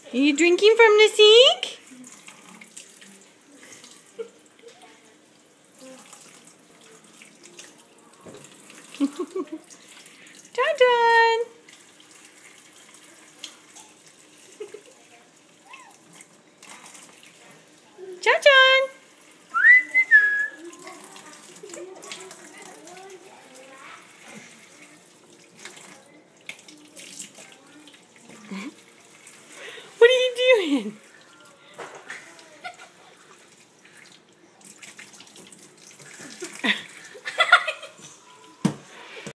Are you drinking from the sink? John! John! What are you doing?